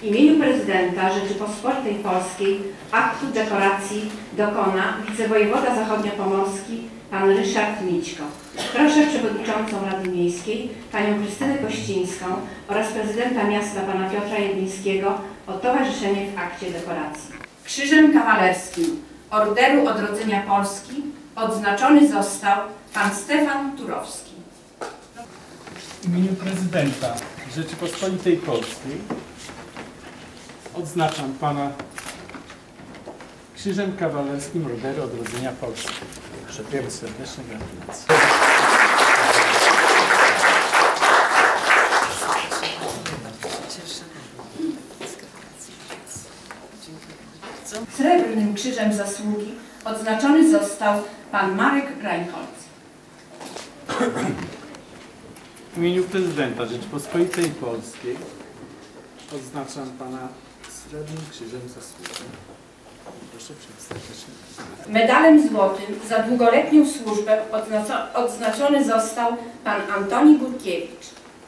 W imieniu prezydenta Rzeczypospolitej Polskiej aktu dekoracji dokona wicewojewoda zachodniopomorski pan Ryszard Mićko. Proszę przewodniczącą Rady Miejskiej panią Krystynę Kościńską oraz prezydenta miasta pana Piotra Jedlińskiego o towarzyszenie w akcie dekoracji. Krzyżem Kawalerskim Orderu Odrodzenia Polski odznaczony został pan Stefan Turowski. W imieniu prezydenta Rzeczypospolitej Polskiej odznaczam pana Krzyżem Kawalerskim Orderu Odrodzenia Polski. Życzymy serdeczne gratulacje. Srebrnym Krzyżem Zasługi odznaczony został pan Marek Reinholz. W imieniu prezydenta Rzeczypospolitej Polskiej odznaczam pana Srebrnym Krzyżem Zasługi. Proszę przedstawić. Medalem złotym za długoletnią służbę odznaczony został pan Antoni Burkiewicz.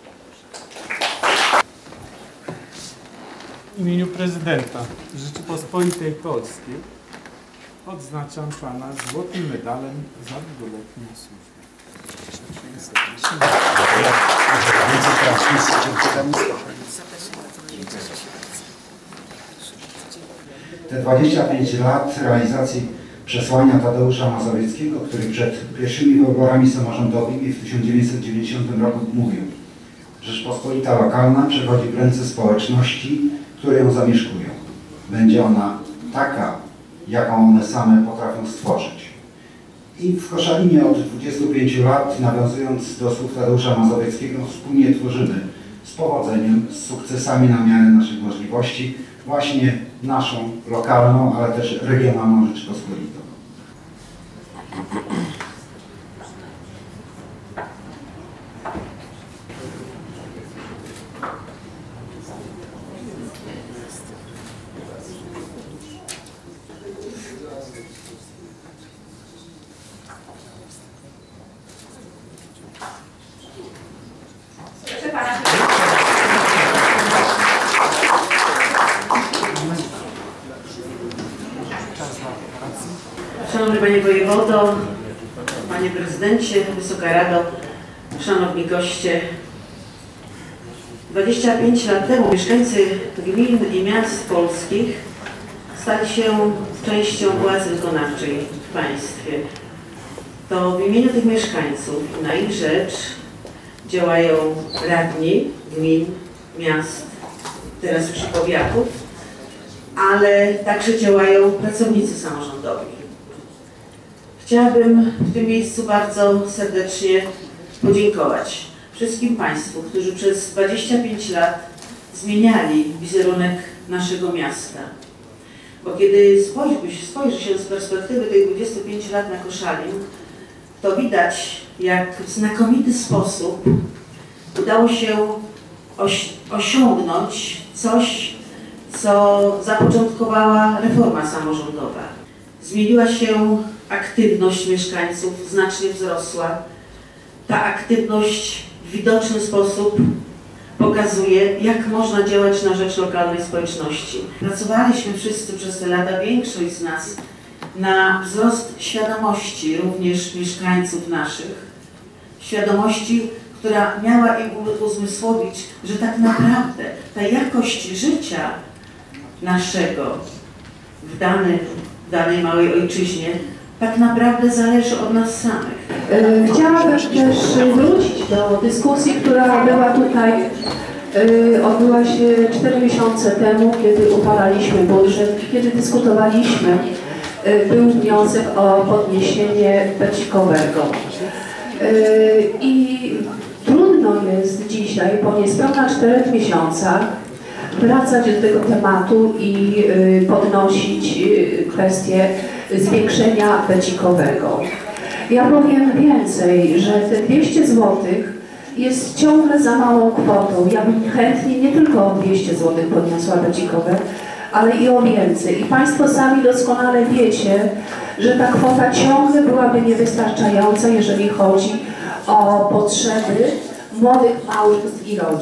W imieniu prezydenta Rzeczypospolitej Polskiej odznaczam pana złotym medalem za długoletnią służbę. Te 25 lat realizacji przesłania Tadeusza Mazowieckiego, który przed pierwszymi wyborami samorządowymi w 1990 roku mówił: Rzeczpospolita lokalna przechodzi w ręce społeczności, które ją zamieszkują. Będzie ona taka, jaką one same potrafią stworzyć. I w Koszalinie od 25 lat, nawiązując do słów Tadeusza Mazowieckiego, wspólnie tworzymy z powodzeniem, z sukcesami na miarę naszych możliwości właśnie naszą lokalną, ale też regionalną Rzeczpospolitą. Szanowny Panie Wojewodo, Panie Prezydencie, Wysoka Rado, Szanowni Goście. 25 lat temu mieszkańcy gmin i miast polskich stali się częścią władzy wykonawczej w państwie. To w imieniu tych mieszkańców, na ich rzecz działają radni gmin, miast, teraz już powiatów, ale także działają pracownicy samorządowi. Chciałabym w tym miejscu bardzo serdecznie podziękować wszystkim Państwu, którzy przez 25 lat zmieniali wizerunek naszego miasta. Bo kiedy spojrzy się z perspektywy tych 25 lat na Koszalin, to widać, jak w znakomity sposób udało się osiągnąć coś, co zapoczątkowała reforma samorządowa. Zmieniła się aktywność mieszkańców, znacznie wzrosła. Ta aktywność w widoczny sposób pokazuje, jak można działać na rzecz lokalnej społeczności. Pracowaliśmy wszyscy przez te lata, większość z nas, na wzrost świadomości również mieszkańców naszych. Świadomości, która miała im uzmysłowić, że tak naprawdę ta jakość życia naszego w danej małej ojczyźnie tak naprawdę zależy od nas samych. Chciałabym też wrócić do dyskusji, która była tutaj, odbyła się 4 miesiące temu, kiedy uchwalaliśmy budżet, kiedy dyskutowaliśmy, był wniosek o podniesienie becikowego. I trudno jest dzisiaj, po niespełna 4 miesiącach, wracać do tego tematu i podnosić kwestię zwiększenia becikowego. Ja powiem więcej, że te 200 zł jest ciągle za małą kwotą. Ja bym chętnie nie tylko o 200 zł podniosła becikowe, ale i o więcej. I Państwo sami doskonale wiecie, że ta kwota ciągle byłaby niewystarczająca, jeżeli chodzi o potrzeby młodych małżeństw i rodzin.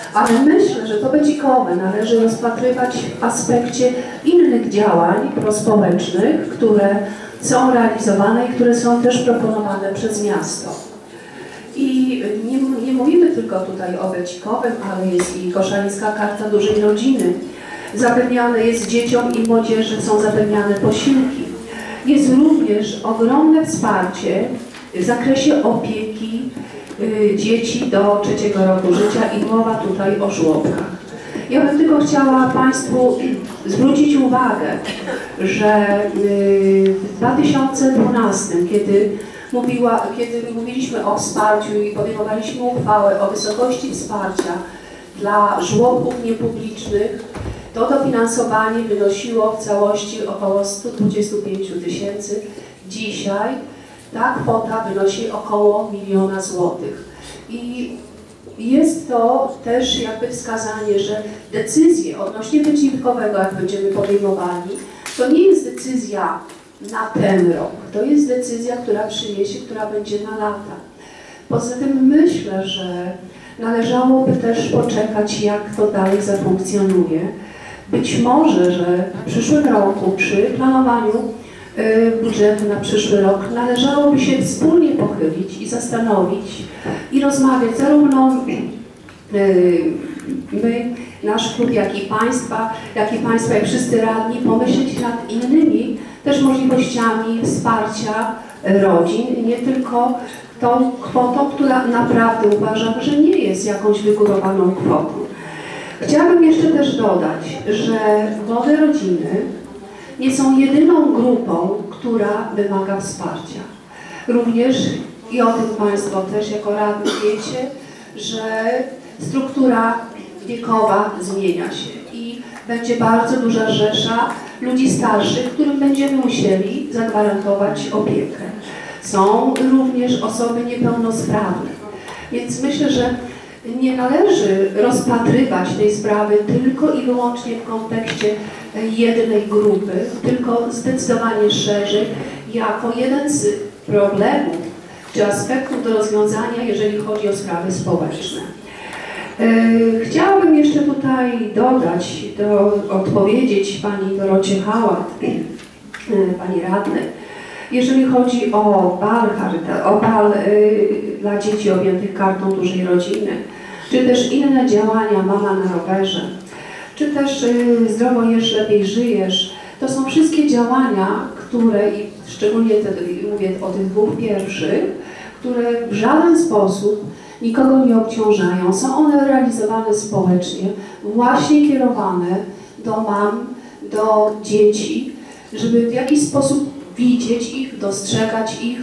Ale myślę, że to Becikowe należy rozpatrywać w aspekcie innych działań prospołecznych, które są realizowane i które są też proponowane przez miasto. I nie mówimy tylko tutaj o Becikowym, ale jest i Koszalińska Karta Dużej Rodziny. Zapewniane jest dzieciom i młodzieży, są zapewniane posiłki. Jest również ogromne wsparcie w zakresie opieki dzieci do 3. roku życia i mowa tutaj o żłobkach. Ja bym tylko chciała Państwu zwrócić uwagę, że w 2012, kiedy mówiliśmy o wsparciu i podejmowaliśmy uchwałę o wysokości wsparcia dla żłobków niepublicznych, to dofinansowanie wynosiło w całości około 125 000. Dzisiaj ta kwota wynosi około 1 000 000 złotych. I jest to też jakby wskazanie, że decyzje odnośnie Becikowego, jak będziemy podejmowali, to nie jest decyzja na ten rok. To jest decyzja, która przyniesie, która będzie na lata. Poza tym myślę, że należałoby też poczekać, jak to dalej zafunkcjonuje. Być może, że w przyszłym roku przy planowaniu budżetu na przyszły rok należałoby się wspólnie pochylić i zastanowić i rozmawiać zarówno my, nasz klub, jak i Państwa, jak wszyscy radni, pomyśleć nad innymi też możliwościami wsparcia rodzin, nie tylko tą kwotą, która naprawdę uważam, że nie jest jakąś wygórowaną kwotą. Chciałabym jeszcze też dodać, że młode rodziny nie są jedyną grupą, która wymaga wsparcia. Również, i o tym Państwo też jako radni wiecie, że struktura wiekowa zmienia się i będzie bardzo duża rzesza ludzi starszych, którym będziemy musieli zagwarantować opiekę. Są również osoby niepełnosprawne, więc myślę, że nie należy rozpatrywać tej sprawy tylko i wyłącznie w kontekście jednej grupy, tylko zdecydowanie szerzej, jako jeden z problemów czy aspektów do rozwiązania, jeżeli chodzi o sprawy społeczne. Chciałabym jeszcze tutaj dodać, odpowiedzieć Pani Dorocie Hałat, Pani Radnej, jeżeli chodzi o bal dla dzieci objętych Kartą Dużej Rodziny, czy też inne działania Mama na rowerze, czy też Zdrowo jesz, lepiej żyjesz, to są wszystkie działania, które, i szczególnie mówię o tych dwóch pierwszych, które w żaden sposób nikogo nie obciążają. Są one realizowane społecznie, właśnie kierowane do mam, do dzieci, żeby w jakiś sposób widzieć ich, dostrzegać ich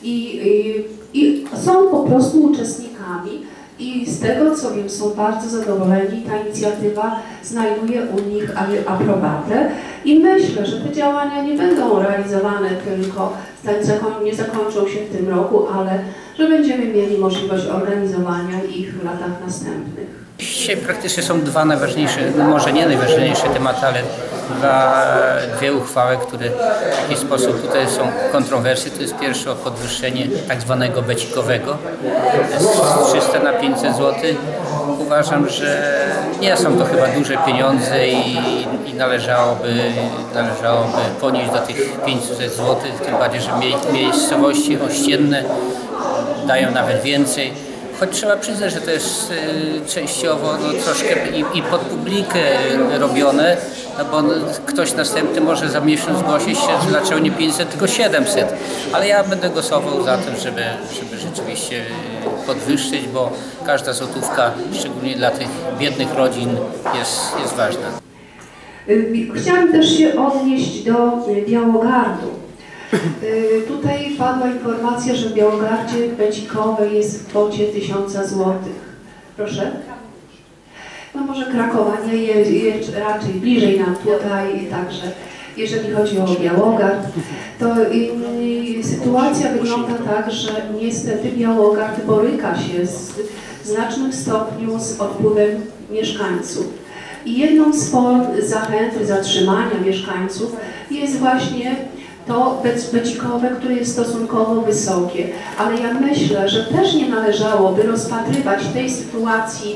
i są po prostu uczestnikami i z tego co wiem są bardzo zadowoleni. Ta inicjatywa znajduje u nich aprobatę i myślę, że te działania nie będą realizowane tylko, nie zakończą się w tym roku, ale że będziemy mieli możliwość organizowania ich w latach następnych. Dzisiaj praktycznie są dwa najważniejsze, może nie najważniejsze tematy, ale dwie uchwały, które w jakiś sposób tutaj są kontrowersje. To jest pierwsze o podwyższenie tak zwanego becikowego z 300 na 500 zł. Uważam, że nie są to chyba duże pieniądze i należałoby ponieść do tych 500 zł, tym bardziej, że miejscowości ościenne dają nawet więcej. Choć trzeba przyznać, że to jest częściowo troszkę i pod publikę robione, no bo ktoś następny może za miesiąc zgłosić się, że dlaczego nie 500, tylko 700. Ale ja będę głosował za tym, żeby rzeczywiście podwyższyć, bo każda złotówka, szczególnie dla tych biednych rodzin, jest ważna. Chciałam też się odnieść do Białogardu. Tutaj padła informacja, że w Białogardzie becikowej jest w kwocie 1000 zł. Proszę? No może Krakowa nie jest raczej bliżej nam tutaj, także jeżeli chodzi o Białogard, to sytuacja wygląda tak, że niestety Białogard boryka się w znacznym stopniu z odpływem mieszkańców. I jedną z form zachęty zatrzymania mieszkańców jest właśnie to becikowe, które jest stosunkowo wysokie. Ale ja myślę, że też nie należałoby rozpatrywać tej sytuacji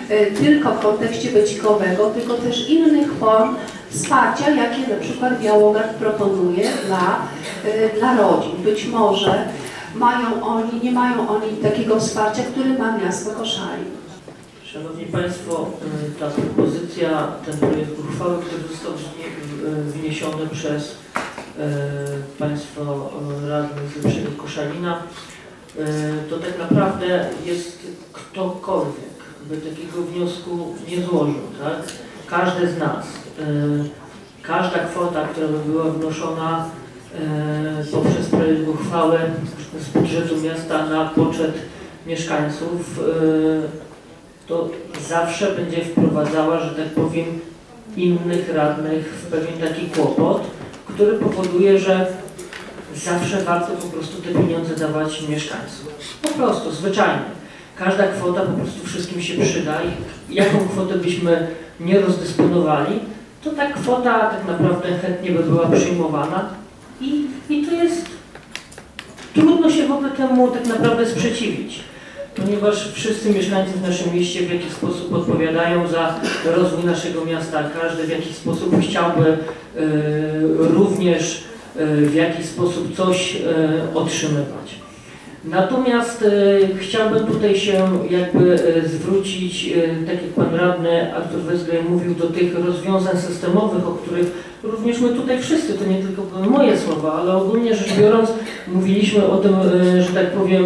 tylko w kontekście becikowego, tylko też innych form wsparcia, jakie na przykład Białogard proponuje dla rodzin. Być może nie mają oni takiego wsparcia, które ma miasto Koszalin. Szanowni Państwo, ta propozycja, ten projekt uchwały, który został wniesiony przez Państwo radnych z lepszego Koszalina, to tak naprawdę jest ktokolwiek by takiego wniosku nie złożył, tak? Każdy z nas, każda kwota, która by była wnoszona poprzez projekt uchwały z budżetu miasta na poczet mieszkańców, to zawsze będzie wprowadzała, że tak powiem, innych radnych w pewien taki kłopot, który powoduje, że zawsze warto po prostu te pieniądze dawać mieszkańcom. Po prostu, zwyczajnie. Każda kwota po prostu wszystkim się przyda i jaką kwotę byśmy nie rozdysponowali, to ta kwota tak naprawdę chętnie by była przyjmowana i to jest... Trudno się w ogóle temu tak naprawdę sprzeciwić, ponieważ wszyscy mieszkańcy w naszym mieście w jakiś sposób odpowiadają za rozwój naszego miasta. Każdy w jakiś sposób chciałby również w jakiś sposób coś otrzymywać. Natomiast chciałbym tutaj się jakby zwrócić, tak jak Pan Radny Artur Wezglej mówił, do tych rozwiązań systemowych, o których również my tutaj wszyscy, to nie tylko były moje słowa, ale ogólnie rzecz biorąc mówiliśmy o tym, że tak powiem,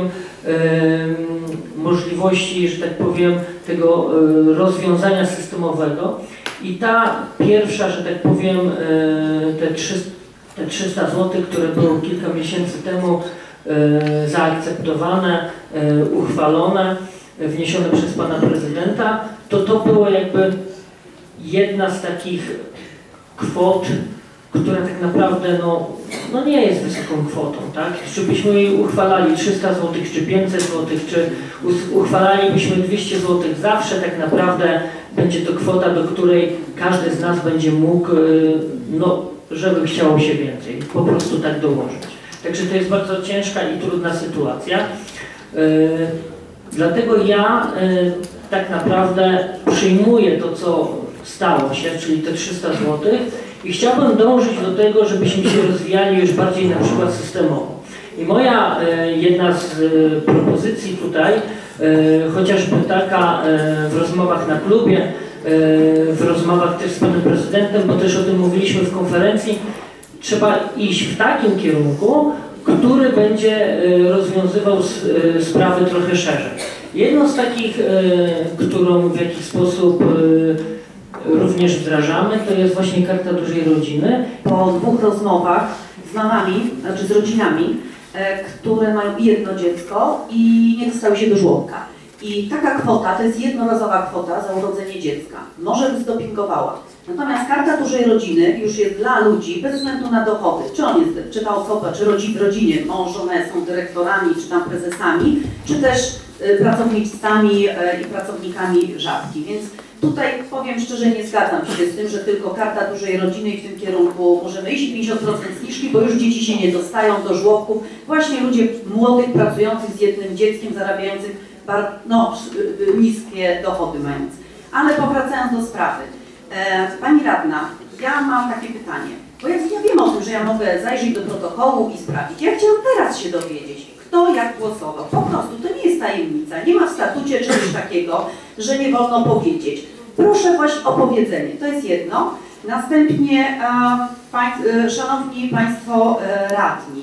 możliwości, że tak powiem, tego rozwiązania systemowego i ta pierwsza, że tak powiem, te 300 zł, które było kilka miesięcy temu zaakceptowane, uchwalone, wniesione przez Pana Prezydenta, to było jakby jedna z takich kwot, która tak naprawdę no nie jest wysoką kwotą, tak? Czy byśmy jej uchwalali 300 zł, czy 500 zł, czy uchwalalibyśmy 200 zł, zawsze tak naprawdę będzie to kwota, do której każdy z nas będzie mógł, no, żeby chciało się więcej, po prostu tak dołożyć. Także to jest bardzo ciężka i trudna sytuacja. Dlatego ja tak naprawdę przyjmuję to, co stało się, czyli te 300 zł i chciałbym dążyć do tego, żebyśmy się rozwijali już bardziej na przykład systemowo. I moja jedna z propozycji tutaj, chociażby taka w rozmowach na klubie, w rozmowach też z Panem Prezydentem, bo też o tym mówiliśmy w konferencji, trzeba iść w takim kierunku, który będzie rozwiązywał sprawy trochę szerzej. Jedną z takich, którą w jakiś sposób również wdrażamy, to jest właśnie Karta Dużej Rodziny. Po 2 rozmowach z mamami, znaczy z rodzinami, które mają jedno dziecko i nie dostały się do żłobka. I taka kwota, to jest jednorazowa kwota za urodzenie dziecka, może by zdopingowała. Natomiast Karta Dużej Rodziny już jest dla ludzi bez względu na dochody. Czy ta osoba, czy w rodzinie mąż, żona są dyrektorami, czy tam prezesami, czy też pracownicami i pracownikami rzadkich. Więc tutaj powiem szczerze, nie zgadzam się z tym, że tylko Karta Dużej Rodziny i w tym kierunku możemy iść, 50% zniżki, bo już dzieci się nie dostają do żłobków. Właśnie ludzie młodych, pracujących z jednym dzieckiem, zarabiających niskie dochody mając. Ale powracając do sprawy. Pani Radna, ja mam takie pytanie, bo ja wiem o tym, że ja mogę zajrzeć do protokołu i sprawdzić. Ja chciałam teraz się dowiedzieć, kto jak głosował. Po prostu to nie jest tajemnica, nie ma w statucie czegoś takiego, że nie wolno powiedzieć. Proszę właśnie o powiedzenie, to jest jedno. Następnie, szanowni Państwo radni,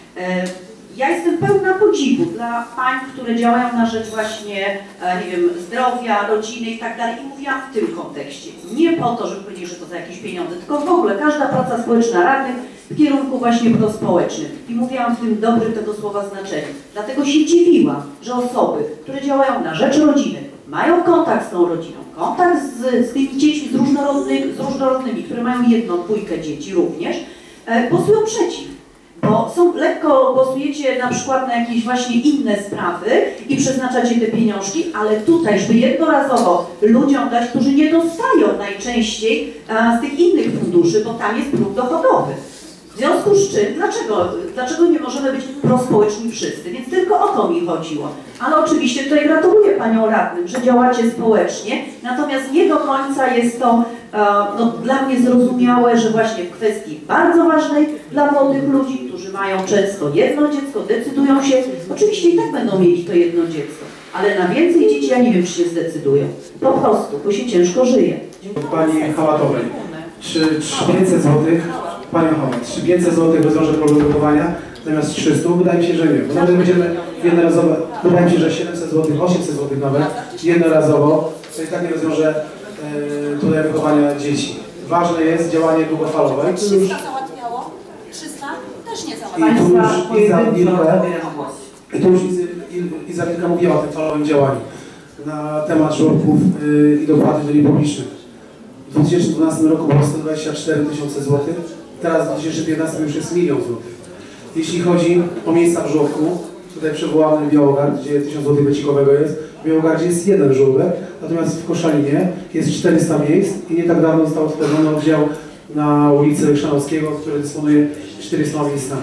ja jestem pełna podziwu dla pań, które działają na rzecz właśnie, nie wiem, zdrowia, rodziny i tak dalej. I mówiłam w tym kontekście. Nie po to, żeby powiedzieć, że to za jakieś pieniądze, tylko w ogóle każda praca społeczna radnych w kierunku właśnie prospołecznym. I mówiłam w tym dobrym tego słowa znaczeniu. Dlatego się dziwiłam, że osoby, które działają na rzecz rodziny, mają kontakt z tą rodziną, kontakt z tymi dziećmi z różnorodnymi, które mają 1, 2 dzieci również, głosują przeciw. Bo lekko głosujecie na przykład na jakieś właśnie inne sprawy i przeznaczacie te pieniążki, ale tutaj, żeby jednorazowo ludziom dać, którzy nie dostają najczęściej z tych innych funduszy, bo tam jest próg dochodowy. W związku z czym, dlaczego nie możemy być prospołeczni wszyscy? Więc tylko o to mi chodziło. Ale oczywiście tutaj gratuluję Panią Radnym, że działacie społecznie, natomiast nie do końca jest to dla mnie zrozumiałe, że właśnie w kwestii bardzo ważnej dla młodych ludzi, którzy mają często jedno dziecko, decydują się, oczywiście i tak będą mieli to jedno dziecko, ale na więcej dzieci ja nie wiem, czy się zdecydują. Po prostu, bo się ciężko żyje. Pani Hałatowej, czy 500 zł, Pani Hałat, czy 500 zł rozwiąże problem wychowania zamiast 300? Wydaje mi się, że nie. Bo nawet będziemy jednorazowo, wydaje mi się, że 700 zł, 800 zł nawet, jednorazowo, to i tak nie rozwiąże tutaj wychowania dzieci. Ważne jest działanie długofalowe. 300 załatwiało, 300 też nie załatwiało. I tu już Iza Wilka mówiła o tym falowym działaniu na temat żłobków i dopłat do niepublicznych. W 2012 roku było 124 tysiące złotych, teraz w 2015 już jest 1 000 000 złotych. Jeśli chodzi o miejsca w żłobku, tutaj przywołany Białogard, gdzie 1000 zł becikowego jest, w Białogardzie jest 1 żłobek, natomiast w Koszalinie jest 400 miejsc i nie tak dawno został otworzony oddział na ulicy Chrzanowskiego, który dysponuje 400 miejscami.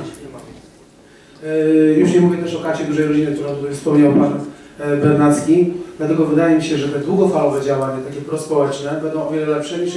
Już nie mówię też o kacie dużej rodziny, którą tutaj wspomniał Pan Bernacki, dlatego wydaje mi się, że te długofalowe działania, takie prospołeczne, będą o wiele lepsze niż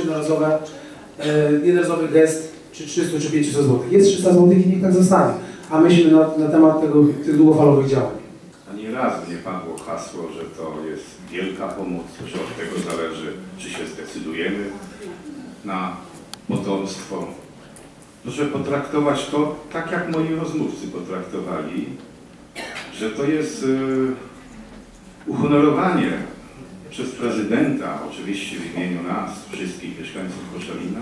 jednorazowy gest czy 300 czy 500 zł. Jest 300 zł i niech tak zostanie, a myślmy na temat tych długofalowych działań. Ani razu nie padło hasło, że to jest wielka pomoc, że od tego zależy, czy się zdecydujemy na potomstwo. Proszę potraktować to tak, jak moi rozmówcy potraktowali, że to jest uhonorowanie przez prezydenta, oczywiście w imieniu nas, wszystkich mieszkańców Koszalina,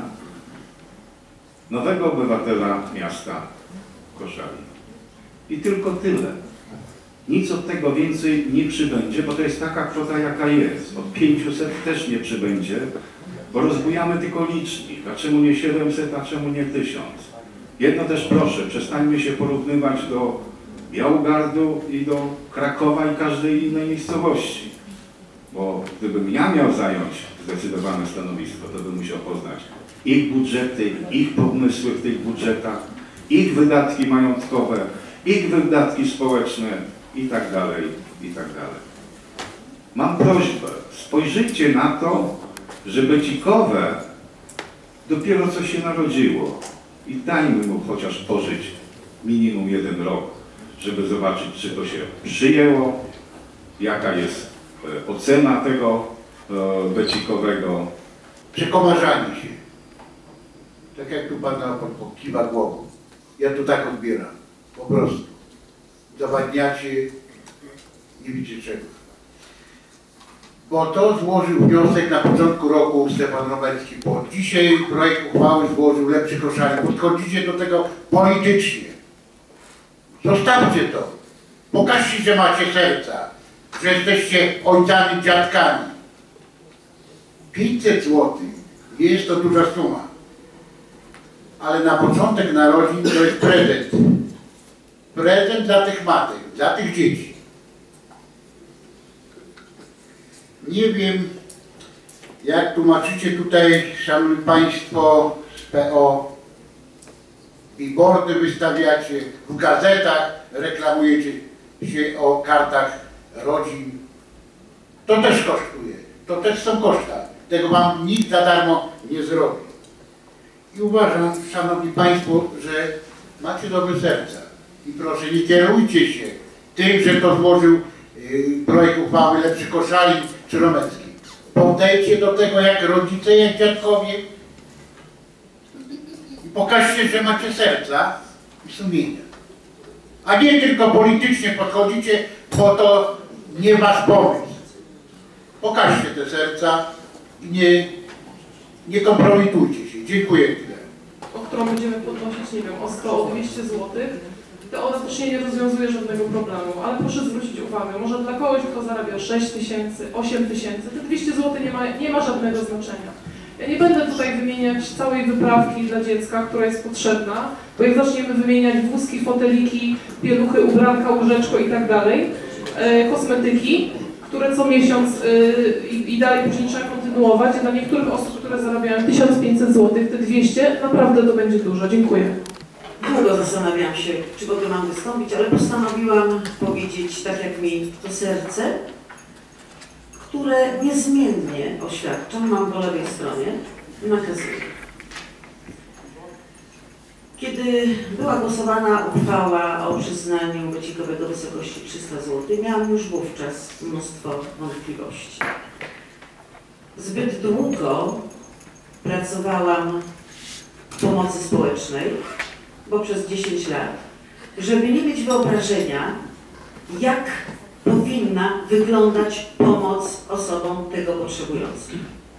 nowego obywatela miasta Koszalin. I tylko tyle. Nic od tego więcej nie przybędzie, bo to jest taka kwota, jaka jest. Od 500 też nie przybędzie, bo rozbujamy tylko licznik. A czemu nie 700, a czemu nie 1000? Jedno też proszę, przestańmy się porównywać do Białogardu i do Krakowa i każdej innej miejscowości. Bo gdybym ja miał zająć zdecydowane stanowisko, to bym musiał poznać ich budżety, ich pomysły w tych budżetach, ich wydatki majątkowe, ich wydatki społeczne i tak dalej, i tak dalej. Mam prośbę, spojrzyjcie na to, że Becikowe dopiero co się narodziło i dajmy mu chociaż pożyć minimum 1 rok, żeby zobaczyć, czy to się przyjęło, jaka jest ocena tego Becikowego. Przekomarzanie się. Tak jak tu Pan kiwa głową. Ja to tak odbieram. Po prostu. Zawadniacie, nie wiecie czego. Bo to złożył wniosek na początku roku Stefan Romerski. Bo dzisiaj projekt uchwały złożył Lepszy Koszalin. Podchodzicie do tego politycznie. Zostawcie to. Pokażcie, że macie serca. Że jesteście ojcami, dziadkami. 500 zł nie jest to duża suma. Ale na początek narodzin to jest prezent. Prezent dla tych matek, dla tych dzieci. Nie wiem, jak tłumaczycie tutaj, szanowni Państwo, z PO, billboardy wystawiacie, w gazetach reklamujecie się o kartach rodzin. To też kosztuje, to też są koszta. Tego Wam nikt za darmo nie zrobi. I uważam, szanowni Państwo, że macie dobre serca. I proszę, nie kierujcie się tym, że to złożył projekt uchwały Lepszy Koszalin czy Romerski. Podejdźcie do tego jak rodzice, jak dziadkowie i pokażcie, że macie serca i sumienia. A nie tylko politycznie podchodzicie, bo to nie Wasz pomysł. Pokażcie te serca i nie kompromitujcie się. Dziękuję tyle. O którą będziemy podnosić, nie wiem, o 100, o 200 zł, teoretycznie nie rozwiązuje żadnego problemu, ale proszę zwrócić uwagę, może dla kogoś, kto zarabia 6 tysięcy, 8 tysięcy, te 200 zł nie ma żadnego znaczenia. Ja nie będę tutaj wymieniać całej wyprawki dla dziecka, która jest potrzebna, bo jak zaczniemy wymieniać wózki, foteliki, pieluchy, ubranka, łóżeczko i tak dalej, kosmetyki, które co miesiąc i dalej później trzeba kontynuować. Dla niektórych osób, które zarabiają 1500 zł, te 200, naprawdę to będzie dużo. Dziękuję. długo zastanawiałam się, czy w ogóle mam wystąpić, ale postanowiłam powiedzieć tak, jak mi to serce, które niezmiennie oświadczam, mam po lewej stronie, nakazuje. Kiedy była głosowana uchwała o przyznaniu becikowego w wysokości 300 zł, miałam już wówczas mnóstwo wątpliwości. Zbyt długo pracowałam w pomocy społecznej, bo przez 10 lat, żeby nie mieć wyobrażenia, jak powinna wyglądać pomoc osobom tego potrzebującym.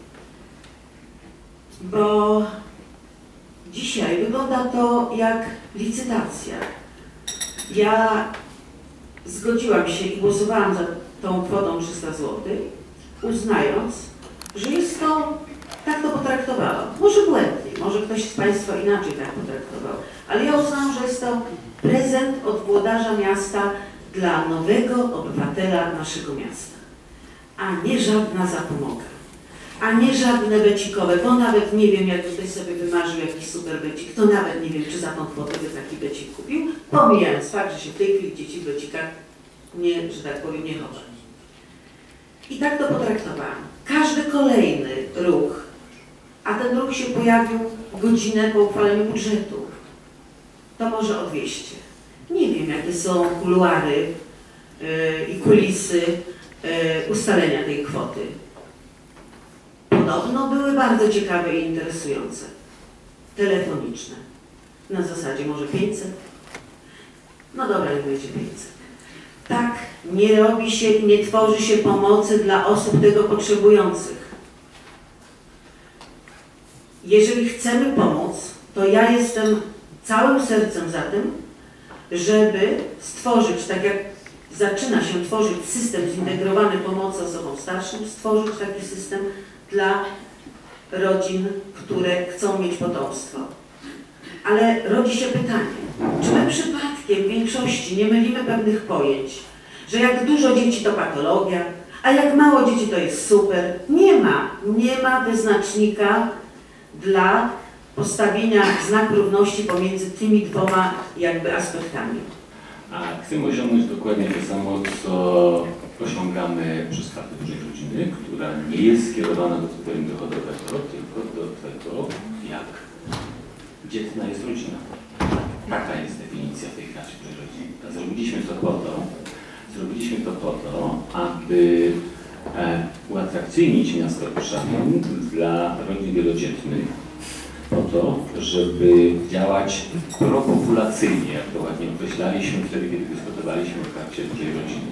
Bo dzisiaj wygląda to jak licytacja. Ja zgodziłam się i głosowałam za tą kwotą 300 zł, uznając, że jest to, tak to potraktowałam. Może błędnie, może ktoś z Państwa inaczej tak potraktował, ale ja uznałam, że jest to prezent od włodarza miasta dla nowego obywatela naszego miasta, a nie żadna zapomoga, a nie żadne becikowe, bo nawet nie wiem, jak ktoś sobie wymarzył jakiś super becik, to nawet nie wiem, czy za tą kwotę by taki becik kupił, pomijając fakt, że się w tej chwili dzieci w becikach nie, że tak powiem, nie chowa. I tak to potraktowałam. Każdy kolejny ruch, a ten ruch się pojawił godzinę po uchwaleniu budżetu, to może o 200. Nie wiem, jakie są kuluary i kulisy ustalenia tej kwoty. Podobno były bardzo ciekawe i interesujące. Telefoniczne. Na zasadzie może 500? No dobra, nie będzie 500. Tak nie robi się i nie tworzy się pomocy dla osób tego potrzebujących. Jeżeli chcemy pomóc, to ja jestem całym sercem za tym, żeby stworzyć, tak jak zaczyna się tworzyć system zintegrowany pomocy osobom starszym, stworzyć taki system dla rodzin, które chcą mieć potomstwo. Ale rodzi się pytanie, czy my przypadkiem w większości nie mylimy pewnych pojęć, że jak dużo dzieci to patologia, a jak mało dzieci to jest super. Nie ma wyznacznika dla postawienia znaku równości pomiędzy tymi dwoma jakby aspektami. A chcemy osiągnąć dokładnie to samo, co osiągamy przez Kartę Dużej Rodziny, która nie jest skierowana do kryterium dochodowego, tylko do tego, jak dzietna jest rodzina. Taka jest definicja tej Karty Dużej Rodziny. Zrobiliśmy to po to, aby uatrakcyjnić miasto Koszalin dla rodzin wielodzietnych, po to, żeby działać propopulacyjnie, jak to ładnie określaliśmy wtedy, kiedy dyskutowaliśmy o Karcie Dużej Rodziny.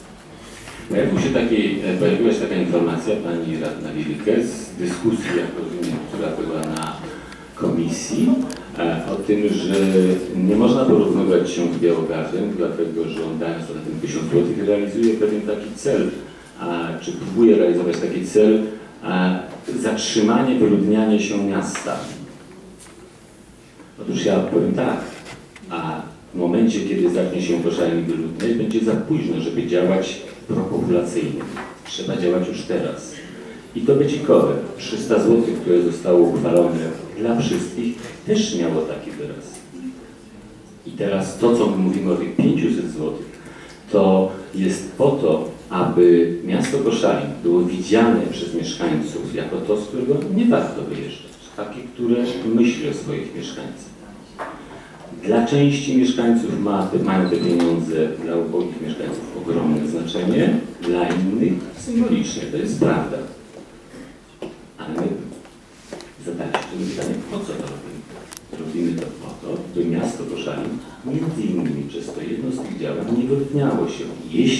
Pojawiła się taka informacja, pani radna Wielike, z dyskusji, jak rozumiem, która była na komisji, o tym, że nie można porównywać się z Białogardem, dlatego że on dając na tym 1000 zł realizuje pewien taki cel, czy próbuje realizować taki cel, zatrzymanie wyludniania się miasta. Otóż ja powiem tak, a w momencie, kiedy zacznie się Koszalin wyludniać, będzie za późno, żeby działać propopulacyjnie. Trzeba działać już teraz. I to becikowe, 300 zł, które zostało uchwalone dla wszystkich, też miało taki wyraz. I teraz to, co my mówimy o tych 500 zł, to jest po to, aby miasto Koszalin było widziane przez mieszkańców jako to, z którego nie warto wyjeżdżać. Takie, które myśli o swoich mieszkańcach. Dla części mieszkańców mają te pieniądze, dla ubogich mieszkańców ogromne znaczenie, dla innych symbolicznie, to jest prawda. Ale my zadaliśmy sobie pytanie, po co to robimy? Robimy to po to, by miasto Koszalin między innymi przez to jedno z tych działań nie wyludniało się.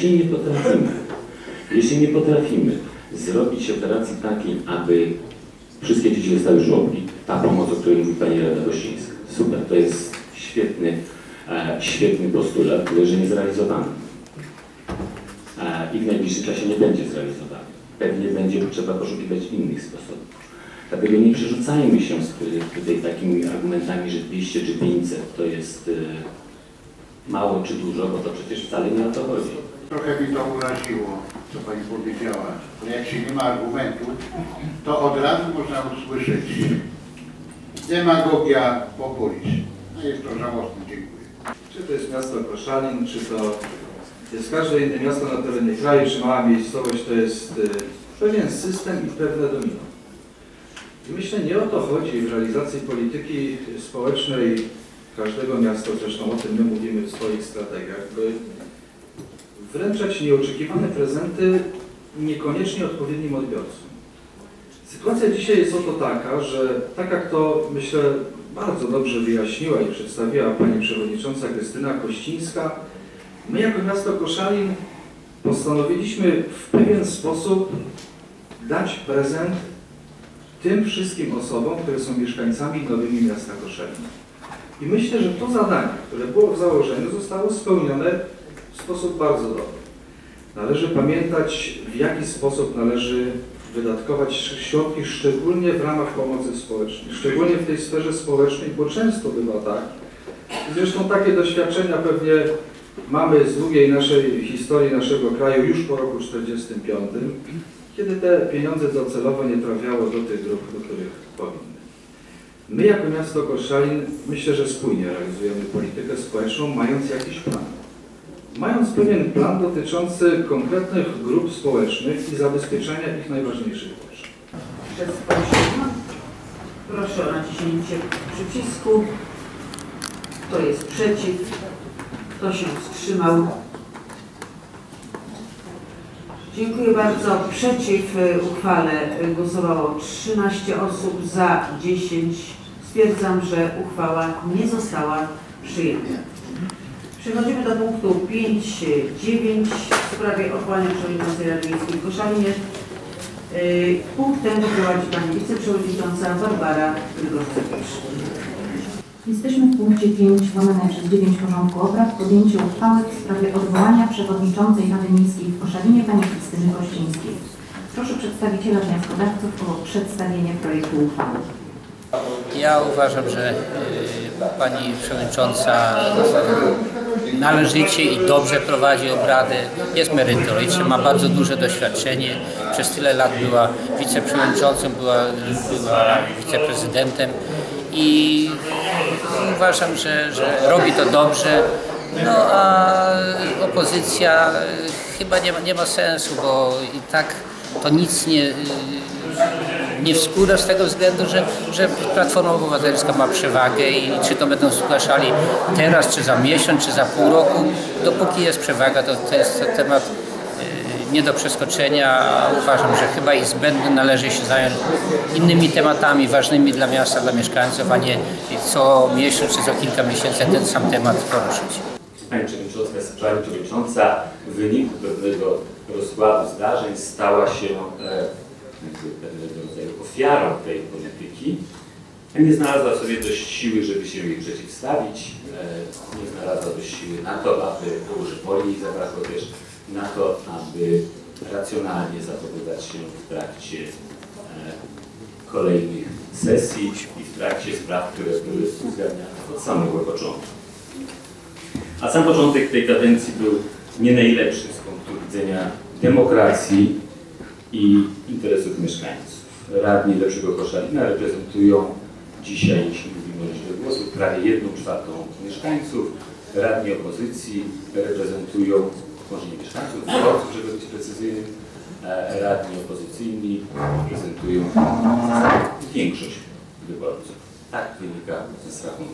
Jeśli nie potrafimy zrobić operacji takiej, aby wszystkie dzieci dostały żłobki, ta pomoc, o której mówi pani Rada Gościńska. Super, to jest świetny postulat, leży niezrealizowany. I w najbliższym czasie nie będzie zrealizowany. Pewnie będzie trzeba poszukiwać innych sposobów. Dlatego nie przerzucajmy się tutaj takimi argumentami, że 200 czy 500 to jest mało czy dużo, bo to przecież wcale nie o to chodzi. Trochę mi to uraziło, co pani powiedziała, że jak się nie ma argumentu, to od razu można usłyszeć demagogia, populizm. No jest to żałosne, dziękuję. Czy to jest miasto Koszalin, czy to jest każde inne miasto na terenie kraju, czy mała miejscowość, to jest pewien system i pewne domino. I myślę, nie o to chodzi w realizacji polityki społecznej każdego miasta, zresztą o tym my mówimy w swoich strategiach, by wręczać nieoczekiwane prezenty niekoniecznie odpowiednim odbiorcom. Sytuacja dzisiaj jest oto taka, że tak jak to, myślę, bardzo dobrze wyjaśniła i przedstawiła pani przewodnicząca Krystyna Kościńska, my jako miasto Koszalin postanowiliśmy w pewien sposób dać prezent tym wszystkim osobom, które są mieszkańcami nowymi miasta Koszalin. I myślę, że to zadanie, które było w założeniu, zostało spełnione w sposób bardzo dobry. Należy pamiętać, w jaki sposób należy wydatkować środki, szczególnie w ramach pomocy społecznej, szczególnie w tej sferze społecznej, bo często bywa tak, zresztą takie doświadczenia pewnie mamy z długiej naszej historii naszego kraju już po roku 1945, kiedy te pieniądze docelowo nie trafiało do tych grup, do których powinny. My jako miasto Koszalin myślę, że spójnie realizujemy politykę społeczną, mając jakiś plan. Mając pewien plan dotyczący konkretnych grup społecznych i zabezpieczenia ich najważniejszych potrzeb. Proszę o naciśnięcie przycisku. Kto jest przeciw? Kto się wstrzymał? Dziękuję bardzo. Przeciw uchwale głosowało 13 osób, za 10. Stwierdzam, że uchwała nie została przyjęta. Przechodzimy do punktu 5.9 w sprawie odwołania przewodniczącej Rady Miejskiej w Koszalinie. Punkt ten prowadzi pani wiceprzewodnicząca Barbara Grygorczewicz. Jesteśmy w punkcie 5/9 porządku obrad, podjęcie uchwały w sprawie odwołania przewodniczącej Rady Miejskiej w Koszalinie pani Krystyny Kościńskiej. Proszę przedstawiciela wnioskodawców o przedstawienie projektu uchwały. Ja uważam, że pani przewodnicząca należycie i dobrze prowadzi obrady, jest merytoryczna, ma bardzo duże doświadczenie, przez tyle lat była wiceprzewodniczącą, była wiceprezydentem i uważam, że robi to dobrze. No a opozycja chyba nie ma sensu, bo i tak to nic nie wskóra z tego względu, że Platforma Obywatelska ma przewagę i czy to będą zgłaszali teraz, czy za miesiąc, czy za pół roku, dopóki jest przewaga, to jest temat nie do przeskoczenia. Uważam, że chyba i zbędny, należy się zająć innymi tematami ważnymi dla miasta, dla mieszkańców, a nie co miesiąc czy co kilka miesięcy ten sam temat poruszyć. Pani Przewodnicząca w wyniku pewnego rozkładu zdarzeń stała się pewnego rodzaju ofiarą tej polityki. Nie znalazła sobie dość siły, żeby się jej przeciwstawić. Nie znalazła dość siły na to, aby woli jej zabrakło też na to, aby racjonalnie zachowywać się w trakcie kolejnych sesji i w trakcie spraw, które były uzgadniane od samego początku. A sam początek tej kadencji był nie najlepszy z punktu widzenia demokracji i interesów mieszkańców. Radni Lepszego Koszalina reprezentują dzisiaj, jeśli mówimy o liczbie głosów, prawie 1/4 mieszkańców. Radni opozycji reprezentują, może nie mieszkańców, wyborców, żeby być precyzyjnym. Radni opozycyjni reprezentują większość wyborców. Tak wynika ze rachunku.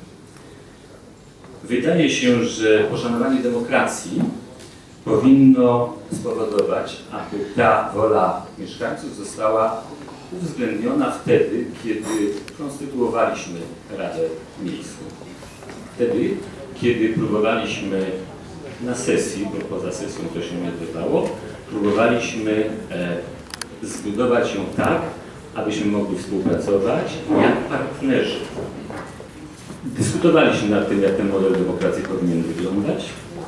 Wydaje się, że poszanowanie demokracji powinno spowodować, aby ta wola mieszkańców została uwzględniona wtedy, kiedy konstytuowaliśmy Radę Miejską. Wtedy, kiedy próbowaliśmy na sesji, bo poza sesją to się nie odbywało, próbowaliśmy zbudować ją tak, abyśmy mogli współpracować jak partnerzy. Dyskutowaliśmy nad tym, jak ten model demokracji powinien wyglądać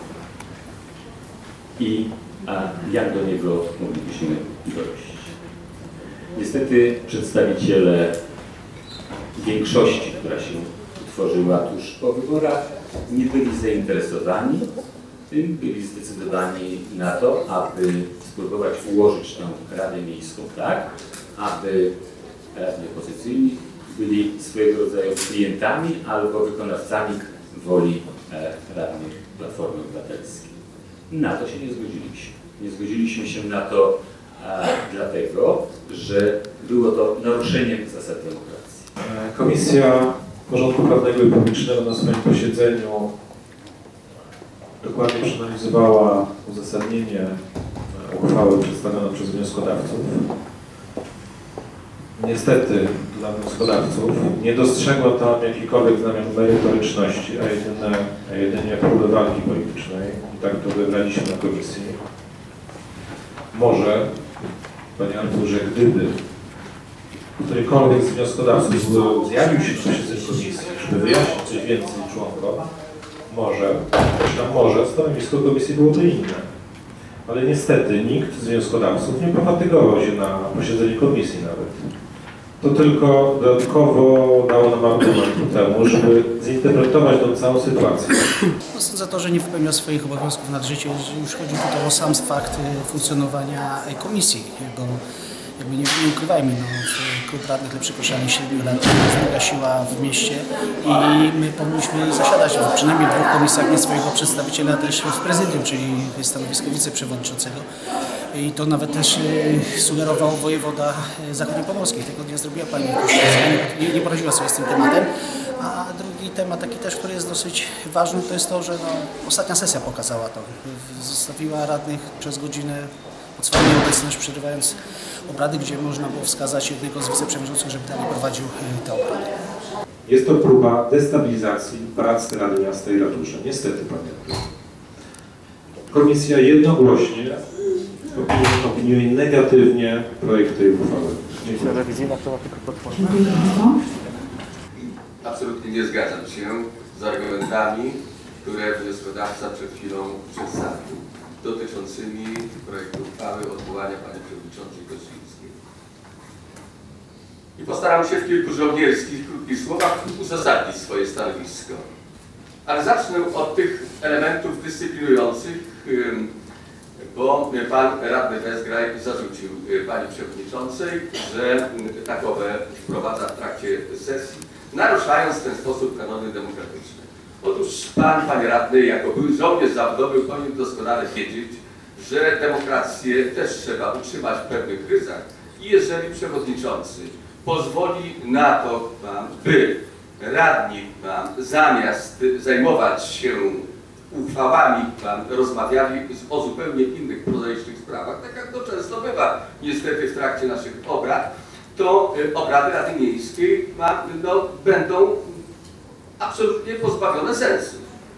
i jak do niego moglibyśmy dojść. Niestety przedstawiciele większości, która się utworzyła tuż po wyborach, nie byli zainteresowani tym, byli zdecydowani na to, aby spróbować ułożyć tę Radę Miejską tak, aby radni opozycyjni byli swojego rodzaju klientami albo wykonawcami woli radnych Platformy Obywatelskiej. Na to się nie zgodziliśmy. Nie zgodziliśmy się na to dlatego, że było to naruszeniem zasad demokracji. Komisja Porządku Prawnego i Publicznego na swoim posiedzeniu dokładnie przeanalizowała uzasadnienie uchwały przedstawione przez wnioskodawców. Niestety dla wnioskodawców nie dostrzegła tam jakichkolwiek znamion merytoryczności, a jedynie próby walki politycznej. I tak to wybraliśmy na komisji. Może, Panie Arturze, gdyby którykolwiek z wnioskodawców zjawił się na posiedzeniu komisji, żeby wyjaśnić coś więcej członkom, może stanowisko komisji byłoby inne. Ale niestety nikt z wnioskodawców nie pofatygował się na posiedzeniu komisji nawet. To tylko dodatkowo dało nam argument ku temu, żeby zinterpretować tą całą sytuację. Za to, że nie wypełniał swoich obowiązków należycie, już chodzi tutaj o sam fakt funkcjonowania komisji, bo jakby nie ukrywajmy, Klub Radnych Lepszy Koszalin 7 lat to jest druga siła w mieście i my powinniśmy zasiadać w przynajmniej 2 komisjach, nie swojego przedstawiciela też w prezydium, czyli stanowisko wiceprzewodniczącego. I to nawet też sugerował wojewoda zachodniopomorskiej. Tego nie zrobiła pani Koszalin, nie poradziła sobie z tym tematem. A drugi temat, taki też, który jest dosyć ważny, to jest to, że ostatnia sesja pokazała to. Zostawiła radnych przez godzinę pod swoją nieobecność, przerywając obrady, gdzie można było wskazać jednego z wiceprzewodniczących, żeby dalej prowadził te obrady. Jest to próba destabilizacji prac Rady Miasta i Ratusza. Niestety, panie. Komisja jednogłośnie opiniuje negatywnie projekt tej uchwały. Komisja rewizyjna to tylko podpowiedź. Absolutnie nie zgadzam się z argumentami, które wnioskodawca przed chwilą przedstawił, dotyczącymi projektu uchwały odwołania pani przewodniczącej Kościńskiej. I postaram się w kilku żołnierskich, krótkich słowach uzasadnić swoje stanowisko. Ale zacznę od tych elementów dyscyplinujących, bo pan radny Wezgraj zarzucił pani przewodniczącej, że takowe wprowadza w trakcie sesji, naruszając w ten sposób kanony demokratyczne. Otóż pan, panie radny, jako były żołnierz zawodowy, powinien doskonale wiedzieć, że demokrację też trzeba utrzymać w pewnych ryzach i jeżeli przewodniczący pozwoli na to, by radni zamiast zajmować się uchwałami rozmawiali o zupełnie innych prozaicznych sprawach, tak jak to często bywa niestety w trakcie naszych obrad, to obrady Rady Miejskiej będą absolutnie pozbawione sensu.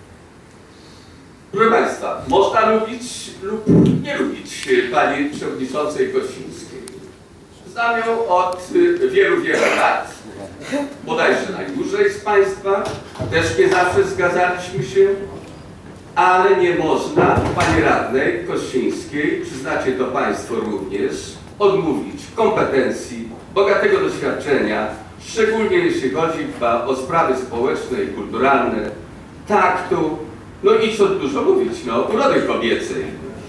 Proszę Państwa, można lubić lub nie lubić pani przewodniczącej Kościńskiej. Znam ją od wielu lat, bodajże najdłużej z Państwa, też nie zawsze zgadzaliśmy się, ale nie można pani radnej Kościńskiej, przyznacie to Państwo również, odmówić kompetencji, bogatego doświadczenia, szczególnie jeśli chodzi o sprawy społeczne i kulturalne, taktu, no i co dużo mówić, urody kobiecej.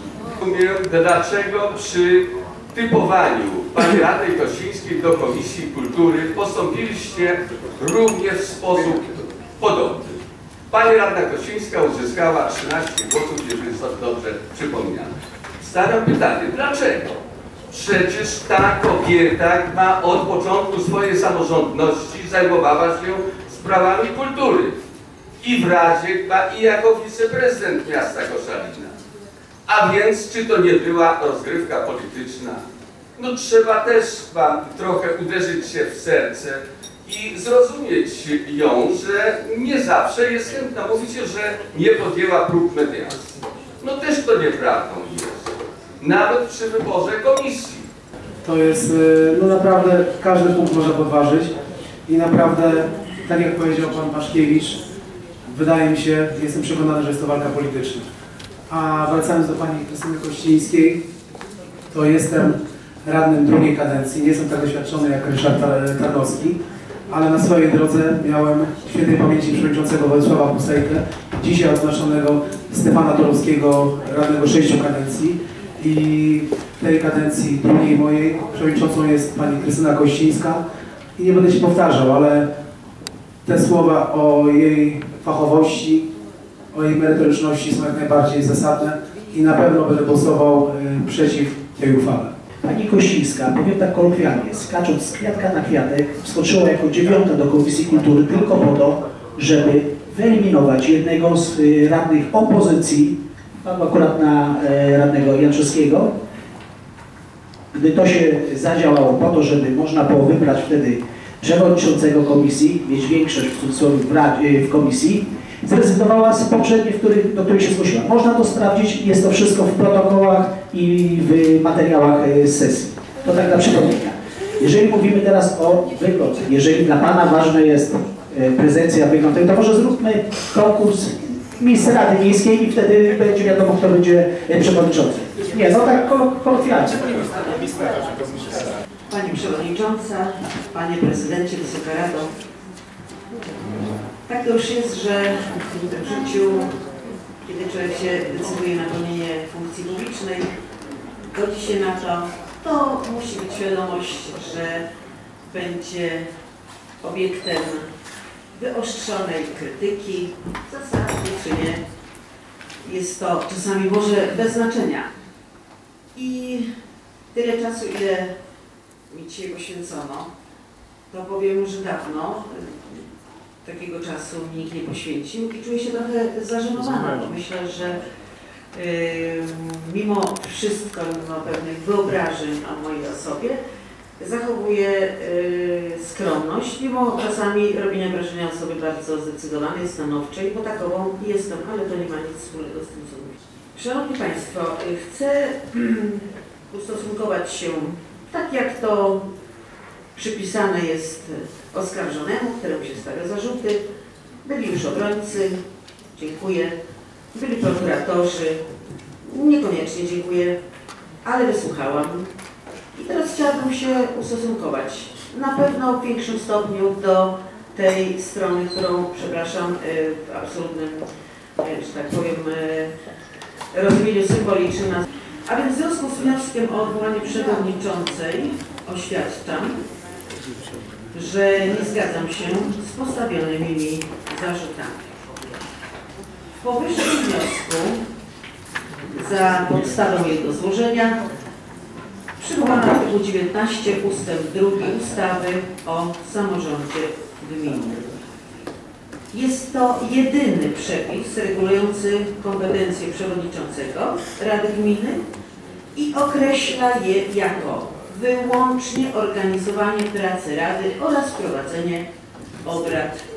Dlaczego przy typowaniu pani radnej Kościńskiej do Komisji Kultury postąpiliście również w sposób podobny? Pani radna Kościńska uzyskała 13 głosów, jeżeli sobie dobrze przypominam. Stawiam pytanie, dlaczego? Przecież ta kobieta od początku swojej samorządności zajmowała się sprawami kultury. I w Radzie, i jako wiceprezydent miasta Koszalina. A więc, czy to nie była rozgrywka polityczna? No trzeba też trochę uderzyć się w serce i zrozumieć ją, że nie zawsze jest chętna. Mówicie, że nie podjęła prób mediacji. No też to nieprawdą jest. Nawet przy wyborze komisji. To jest, naprawdę każdy punkt można podważyć i naprawdę, tak jak powiedział pan Paszkiewicz, wydaje mi się, jestem przekonany, że jest to walka polityczna. A wracając do pani Krystyny Kościńskiej, to jestem radnym drugiej kadencji, nie jestem tak doświadczony jak Ryszard Tarnowski, ale na swojej drodze miałem świętej pamięci przewodniczącego Władysława Pusejkę, dzisiaj odznaczonego Stefana Torowskiego, radnego 6 kadencji. I w tej kadencji drugiej mojej przewodniczącą jest pani Krystyna Kościńska, i nie będę się powtarzał, ale te słowa o jej fachowości, o jej merytoryczności są jak najbardziej zasadne i na pewno będę głosował przeciw tej uchwale. Pani Kościńska, powiem tak kolokwialnie, skacząc z kwiatka na kwiatek, wskoczyła jako 9. do Komisji Kultury tylko po to, żeby wyeliminować jednego z radnych opozycji, akurat na radnego Janczewskiego. Gdy to się zadziałało po to, żeby można było wybrać wtedy przewodniczącego komisji, mieć większość w cudzysłowie w komisji, zrezygnowała z poprzednich, do których się zgłosiła. Można to sprawdzić, jest to wszystko w protokołach i w materiałach z sesji. To tak dla przypomnienia. Jeżeli mówimy teraz o wyglądzie, jeżeli dla Pana ważna jest prezencja wyglądu, to może zróbmy konkurs miejsc Rady Miejskiej i wtedy będzie wiadomo, kto będzie przewodniczący. Nie, no tak kolokwialnie. Pani Przewodnicząca, Panie Prezydencie, Wysoka Rado. Tak to już jest, że w życiu, kiedy człowiek się decyduje na pełnienie funkcji publicznej, godzi się na to musi być świadomość, że będzie obiektem wyostrzonej krytyki, zasadnie czy nie. Jest to czasami może bez znaczenia. I tyle czasu, ile mi dzisiaj poświęcono, to powiem, że dawno takiego czasu mi nikt nie poświęcił i czuję się trochę zażenowana, bo myślę, że mimo wszystko, mimo pewnych wyobrażeń o mojej osobie, zachowuję skromność, mimo czasami robienia wrażenia osoby bardzo zdecydowanej, stanowczej, bo takową jestem, ale to nie ma nic wspólnego z tym, co mówię. Szanowni Państwo, chcę ustosunkować się tak, jak to przypisane jest oskarżonemu, któremu się stawia zarzuty. Byli już obrońcy, dziękuję. Byli prokuratorzy, niekoniecznie dziękuję, ale wysłuchałam. I teraz chciałabym się ustosunkować na pewno w większym stopniu do tej strony, którą, przepraszam, w absolutnym, że tak powiem, rozumieniu symbolicznym. A więc w związku z wnioskiem o odwołanie przewodniczącej oświadczam, że nie zgadzam się z postawionymi mi zarzutami. W powyższym wniosku za podstawą jego złożenia przywołano artykuł 19 ustęp 2 ustawy o samorządzie gminnym. Jest to jedyny przepis regulujący kompetencje przewodniczącego Rady Gminy i określa je jako wyłącznie organizowanie pracy Rady oraz prowadzenie obrad